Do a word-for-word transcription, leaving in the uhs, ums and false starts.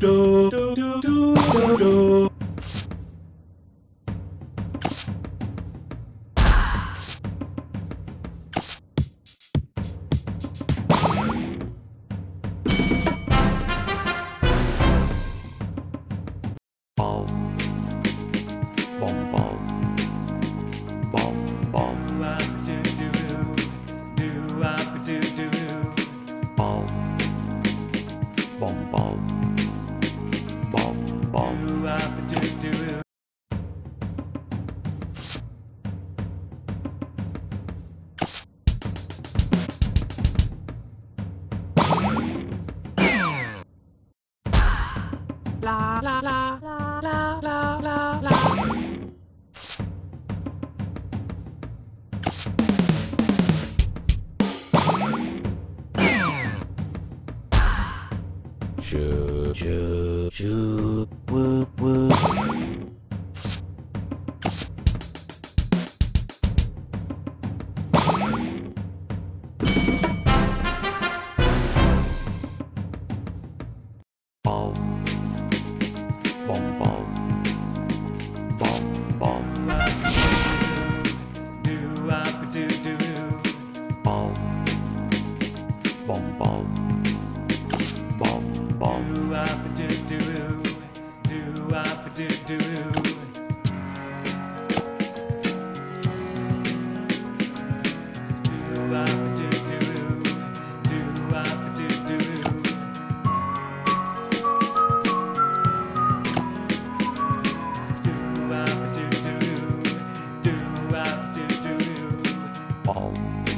do do do do do do. Ball, ball, ball, ball, ball. Do do do do do do. Ball, ball, ball, ball, ball. Do do do. La la la la la la la la. Choo choo choo woo woo. Ball. Ball, ball, ball, ball. Do up, do do do. Ball, ball, ball, ball, ball. Do up, do do do. Do up, do do do. Do up, do do do. Do up, do do do. Ball.